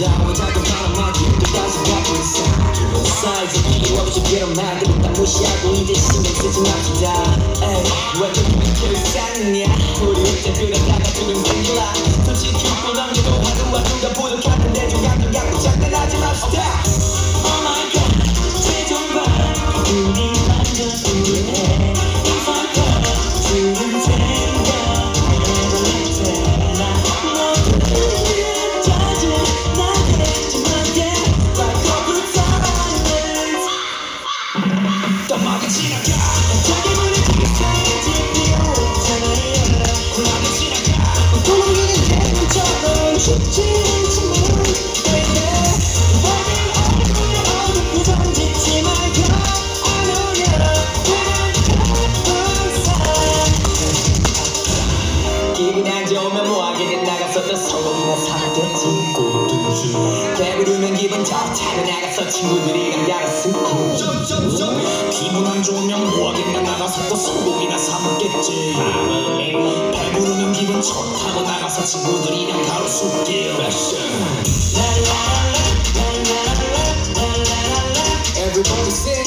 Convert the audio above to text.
자꾸 바람맞이 끝까지 가고 있어 사이즈 이유 없이 빌어만 그랬다 무시하고 이제 신경 쓰지 맙시다 왜 저기 결산이냐 우리 어째 그러다가 지금 생길라 솔직히 또 남겨도 하루하루가 부족하는데 좀 감정하고 장난하지 맙시다 Oh my god 최종 바람 우리 완전 우울해 If I fall 지금 생각 Never let it 나 모두 짜증나게 정말게 Like 거꾸로 사랑하는 땀하게 지나가 자기 부딪히기 살지 피어오잖아요 쿨하게 지나가 도망가는 개구처럼 쉽지 않지만 baby Baby 어둡게 던지지 말고 I know you're 기분 안 좋으면 뭐하겠니 나가서 또 소고기나 사먹겠지 배부르면 기분 좋다고 나가서 친구들이랑 야라스키 기분 안 좋으면 뭐하겠냐 나가서 또 소고기나 사먹겠지 배부르면 기분 좋다고 나가서 친구들이랑 가로수길 Everybody say